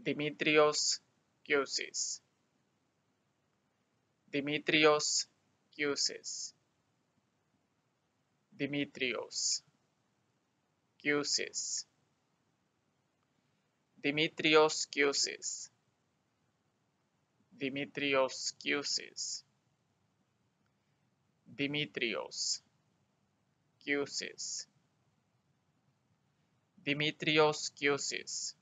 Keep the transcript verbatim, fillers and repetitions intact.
Dimitrios Kousis, Dimitrios Kousis, Dimitrios Kousis, Dimitrios Kousis, Dimitrios Kousis, Dimitrios Kousis, Dimitrios Kousis,